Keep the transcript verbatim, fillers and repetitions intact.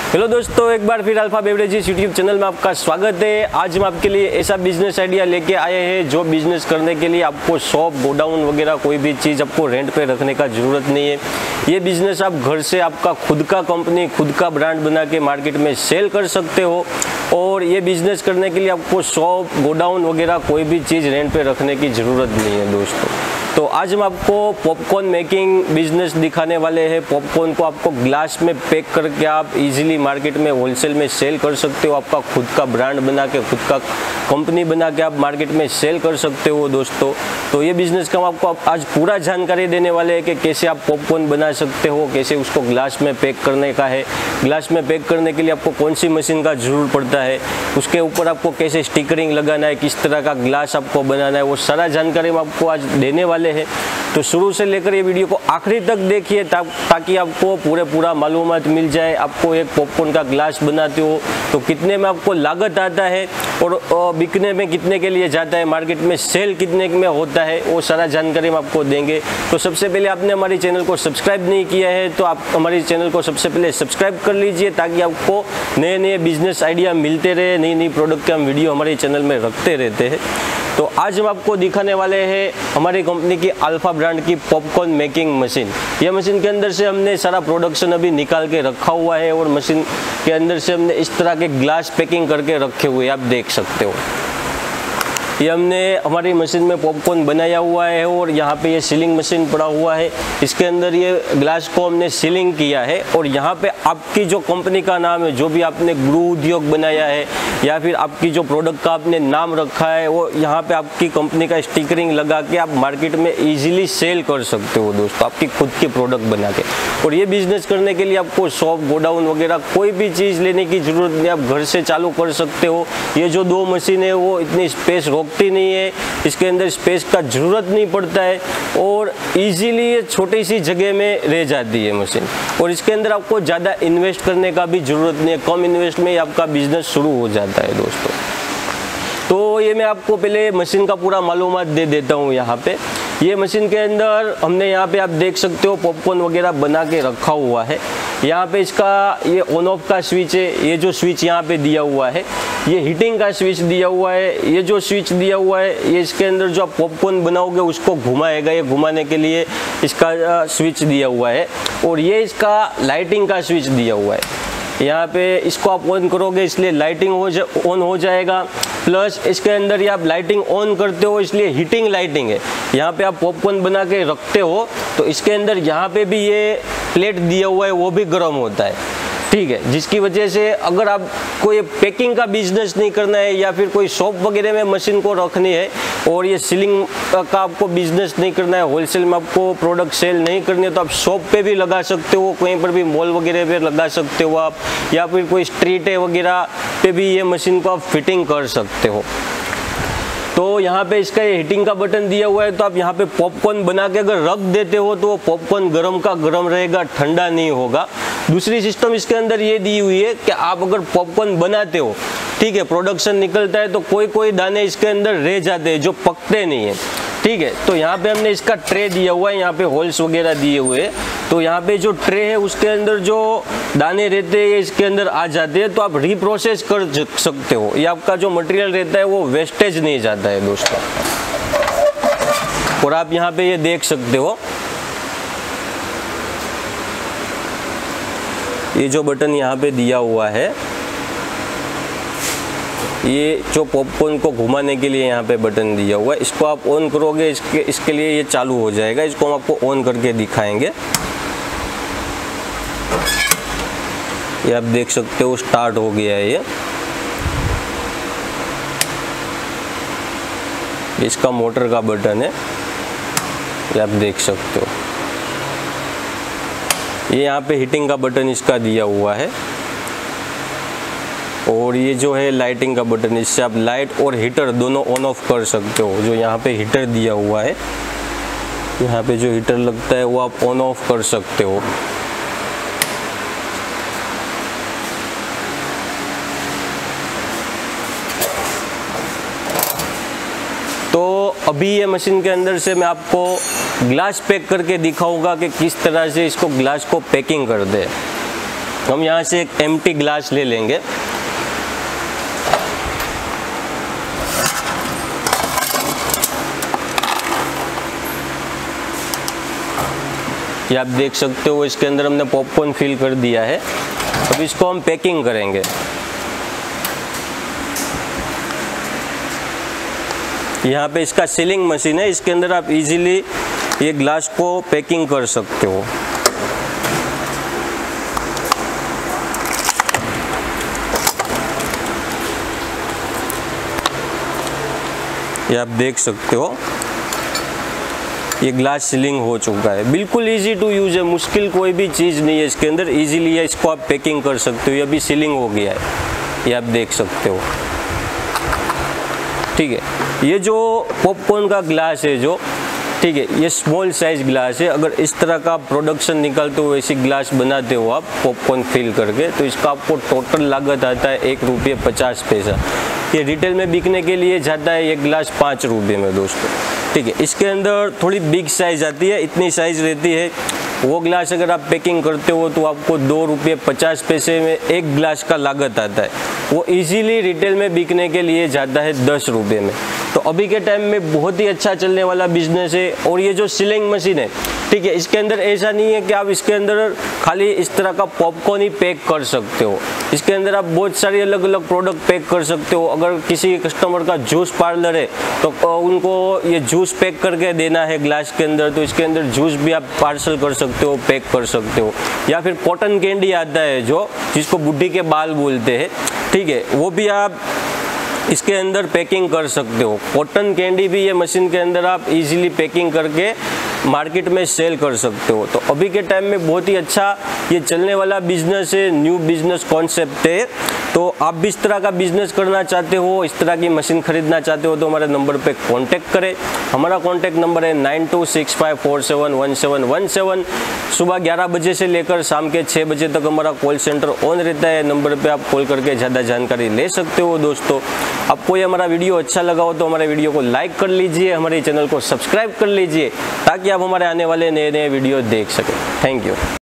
Hello दोस्तों, एक बार फिर अल्फा बेवरेजेस यूट्यूब चैनल में आपका स्वागत है। आज हम आपके लिए ऐसा बिजनेस आइडिया लेके आए हैं जो बिजनेस करने के लिए आपको शॉप, गोडाउन वगैरह कोई भी चीज़ आपको रेंट पे रखने का ज़रूरत नहीं है। ये बिजनेस आप घर से आपका खुद का कंपनी, खुद का ब्रांड बना के मार्केट में सेल कर सकते हो। और ये बिजनेस करने के लिए आपको शॉप, गोडाउन वगैरह कोई भी चीज़ रेंट पे रखने की ज़रूरत नहीं है दोस्तों। तो आज हम आपको पॉपकॉर्न मेकिंग बिजनेस दिखाने वाले हैं। पॉपकॉर्न को आपको ग्लास में पैक करके आप इजीली मार्केट में होलसेल में सेल कर सकते हो। आपका खुद का ब्रांड बना के, खुद का कंपनी बना के आप मार्केट में सेल कर सकते हो दोस्तों। तो ये बिजनेस का हम आपको आज पूरा जानकारी देने वाले हैं कि कैसे आप पॉपकॉर्न बना सकते हो, कैसे उसको ग्लास में पैक करने का है। ग्लास में पैक करने के लिए आपको कौन सी मशीन का जरूरत पड़ता है, उसके ऊपर आपको कैसे स्टिकरिंग लगाना है, किस तरह का ग्लास आपको बनाना है, वो सारा जानकारी हम आपको आज देने वाले हैं। तो शुरू से लेकर ये वीडियो को आखिरी तक देखिए ता, ताकि आपको पूरे पूरा मालूमात मिल जाए। आपको एक पॉपकॉर्न का ग्लास बनाते हो तो कितने में आपको लागत आता है और बिकने में कितने के लिए जाता है, मार्केट में सेल कितने में होता है, वो सारा जानकारी हम आपको देंगे। तो सबसे पहले आपने हमारे चैनल को सब्सक्राइब नहीं किया है तो आप हमारे चैनल को सबसे पहले सब्सक्राइब कर लीजिए ताकि आपको नए नए बिजनेस आइडिया मिलते रहे, नई नई प्रोडक्ट के हम वीडियो हमारे चैनल में रखते रहते हैं। तो आज हम आपको दिखाने वाले हैं हमारी कंपनी की अल्फा ब्रांड की पॉपकॉर्न मेकिंग मशीन। ये मशीन के अंदर से हमने सारा प्रोडक्शन अभी निकाल के रखा हुआ है और मशीन के अंदर से हमने इस तरह के ग्लास पैकिंग करके रखे हुए आप देख सकते हो। ये हमने हमारी मशीन में पॉपकॉर्न बनाया हुआ है और यहाँ पे ये सीलिंग मशीन पड़ा हुआ है। इसके अंदर ये ग्लास को हमने सीलिंग किया है और यहाँ पे आपकी जो कंपनी का नाम है, जो भी आपने गुरु उद्योग बनाया है या फिर आपकी जो प्रोडक्ट का आपने नाम रखा है, वो यहाँ पे आपकी कंपनी का स्टिकरिंग लगा के आप मार्केट में ईजिली सेल कर सकते हो दोस्तों, आपकी खुद की प्रोडक्ट बना के। और ये बिजनेस करने के लिए आपको शॉप, गोडाउन वगैरह कोई भी चीज़ लेने की जरूरत नहीं, आप घर से चालू कर सकते हो। ये जो दो मशीन है वो इतनी स्पेस रोकती नहीं है, इसके अंदर स्पेस का जरूरत नहीं पड़ता है और इजीली ये छोटी सी जगह में रह जाती है मशीन। और इसके अंदर आपको ज़्यादा इन्वेस्ट करने का भी जरूरत नहीं है, कम इन्वेस्ट में ही आपका बिजनेस शुरू हो जाता है दोस्तों। तो ये मैं आपको पहले मशीन का पूरा मालूमात दे देता हूँ। यहाँ पे ये मशीन के अंदर हमने यहाँ पे आप देख सकते हो पॉपकॉर्न वगैरह बना के रखा हुआ है। यहाँ पे इसका ये ऑन ऑफ का स्विच है, ये जो स्विच यहाँ पे दिया हुआ है ये हीटिंग का स्विच दिया हुआ है। ये जो स्विच दिया हुआ है ये इसके अंदर जो आप पॉपकॉर्न बनाओगे उसको घुमाएगा, ये घुमाने के लिए इसका स्विच दिया हुआ है। और ये इसका लाइटिंग का स्विच दिया हुआ है। यहाँ पे इसको आप ऑन करोगे इसलिए लाइटिंग हो ऑन हो जाएगा, प्लस इसके अंदर ये आप लाइटिंग ऑन करते हो इसलिए हीटिंग लाइटिंग है। यहाँ पे आप पॉपकॉर्न बना के रखते हो तो इसके अंदर यहाँ पे भी ये प्लेट दिया हुआ है, वो भी गर्म होता है, ठीक है। जिसकी वजह से अगर आप कोई पैकिंग का बिजनेस नहीं करना है या फिर कोई शॉप वगैरह में मशीन को रखनी है और ये सीलिंग का आपको बिजनेस नहीं करना है, होलसेल में आपको प्रोडक्ट सेल नहीं करनी है, तो आप शॉप पे भी लगा सकते हो, कहीं पर भी मॉल वगैरह पे लगा सकते हो आप, या फिर कोई स्ट्रीट है वगैरह पे भी ये मशीन को आप फिटिंग कर सकते हो। तो यहाँ पे इसका ये हीटिंग का बटन दिया हुआ है, तो आप यहाँ पे पॉपकॉर्न बना के अगर रख देते हो तो वो पॉपकॉर्न गर्म का गर्म रहेगा, ठंडा नहीं होगा। दूसरी सिस्टम इसके अंदर ये दी हुई है कि आप अगर पॉपकॉर्न बनाते हो, ठीक है, प्रोडक्शन निकलता है तो कोई कोई दाने इसके अंदर रह जाते हैं जो पकते नहीं है, ठीक है। तो यहाँ पे हमने इसका ट्रे दिया हुआ है, यहाँ पे होल्स वगैरह दिए हुए हैं। तो यहाँ पे जो ट्रे है उसके अंदर जो दाने रहते हैं ये इसके अंदर आ जाते हैं, तो आप रिप्रोसेस कर सकते हो। ये आपका जो मटेरियल रहता है वो वेस्टेज नहीं जाता है दोस्तों। और आप यहाँ पे ये देख सकते हो, ये जो बटन यहाँ पे दिया हुआ है, ये जो पॉपकॉर्न को घुमाने के लिए यहाँ पे बटन दिया हुआ है, इसको आप ऑन करोगे इसके इसके लिए ये चालू हो जाएगा। इसको हम आपको ऑन करके दिखाएंगे। ये आप देख सकते हो स्टार्ट हो गया है। ये इसका मोटर का बटन है, ये आप देख सकते हो। ये यहाँ पे हीटिंग का बटन इसका दिया हुआ है और ये जो है लाइटिंग का बटन, इससे आप लाइट और हीटर दोनों ऑन ऑफ कर सकते हो। जो यहाँ पे हीटर दिया हुआ है, यहाँ पे जो हीटर लगता है वो आप ऑन ऑफ कर सकते हो। तो अभी ये मशीन के अंदर से मैं आपको ग्लास पैक करके दिखाऊंगा कि किस तरह से इसको ग्लास को पैकिंग कर दे। हम यहाँ से एक एम्प्टी ग्लास ले लेंगे। ये आप देख सकते हो इसके अंदर हमने पॉपकॉर्न फिल कर दिया है। अब इसको हम पैकिंग करेंगे। यहाँ पे इसका सीलिंग मशीन है, इसके अंदर आप इजीली ये ग्लास को पैकिंग कर सकते हो। ये आप देख सकते हो ये ग्लास सीलिंग हो चुका है। बिल्कुल इजी टू यूज है, मुश्किल कोई भी चीज़ नहीं है इसके अंदर, इजीली है इसको आप पैकिंग कर सकते हो। ये अभी सीलिंग हो गया है, ये आप देख सकते हो। ठीक है, ये जो पॉपकॉर्न का ग्लास है जो, ठीक है, ये स्मॉल साइज ग्लास है। अगर इस तरह का प्रोडक्शन निकालते हो, ऐसी ग्लास बनाते हो आप पॉपकॉर्न फिल करके, तो इसका आपको टोटल लागत आता है एक रुपये पचास पैसा। ये रिटेल में बिकने के लिए जाता है एक गिलास पाँच रुपये में दोस्तों। ठीक है, इसके अंदर थोड़ी बिग साइज़ आती है, इतनी साइज़ रहती है। वो गिलास अगर आप पैकिंग करते हो तो आपको दो रुपये पचास पैसे में एक गिलास का लागत आता है। वो इजीली रिटेल में बिकने के लिए जाता है दस रुपये में। तो अभी के टाइम में बहुत ही अच्छा चलने वाला बिजनेस है। और ये जो सीलिंग मशीन है, ठीक है, इसके अंदर ऐसा नहीं है कि आप इसके अंदर खाली इस तरह का पॉपकॉर्न ही पैक कर सकते हो। इसके अंदर आप बहुत सारी अलग अलग प्रोडक्ट पैक कर सकते हो। अगर किसी कस्टमर का जूस पार्लर है तो उनको ये जूस पैक करके देना है ग्लास के अंदर, तो इसके अंदर जूस भी आप पार्सल कर सकते हो, पैक कर सकते हो। या फिर कॉटन कैंडी आता है जो, जिसको बुढ़ी के बाल बोलते हैं, ठीक है, वो भी आप इसके अंदर पैकिंग कर सकते हो। कॉटन कैंडी भी ये मशीन के अंदर आप इजीली पैकिंग करके मार्केट में सेल कर सकते हो। तो अभी के टाइम में बहुत ही अच्छा ये चलने वाला बिजनेस है, न्यू बिजनेस कॉन्सेप्ट है। तो आप भी इस तरह का बिजनेस करना चाहते हो, इस तरह की मशीन खरीदना चाहते हो, तो हमारे नंबर पे कांटेक्ट करें। हमारा कांटेक्ट नंबर है nine two six five four seven one seven one seven. सुबह ग्यारह बजे से लेकर शाम के छः बजे तक हमारा कॉल सेंटर ऑन रहता है। नंबर पे आप कॉल करके ज़्यादा जानकारी ले सकते हो। दोस्तों, आपको ये हमारा वीडियो अच्छा लगा हो तो हमारे वीडियो को लाइक कर लीजिए, हमारे चैनल को सब्सक्राइब कर लीजिए, ताकि आप हमारे आने वाले नए नए वीडियो देख सकें। Thank you.